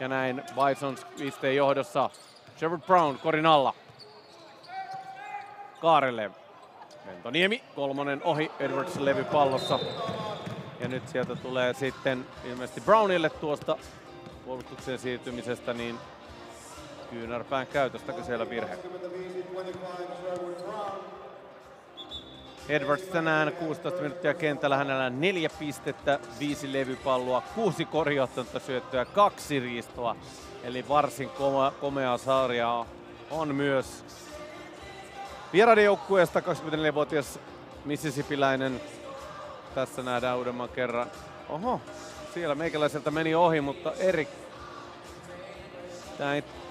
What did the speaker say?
Ja näin Bisons pisteen johdossa. Sherwood Brown korin alla. Kaarelle. Lentoniemi, kolmonen ohi, Edwards levy pallossa. Ja nyt sieltä tulee sitten ilmeisesti Brownille tuosta puolustukseen siirtymisestä niin kyynärpään käytöstäkö siellä virhe. Edwards tänään 16 minuuttia kentällä, hänellä 4 pistettä, 5 levypalloa, 6 korjauttanutta syöttöä, 2 riistoa. Eli varsin komea sarja on myös vieraiden joukkueesta 24-vuotias Mississippiläinen. Tässä nähdään uudemman kerran. Oho, siellä meikäläiseltä meni ohi, mutta Erik. Tää ei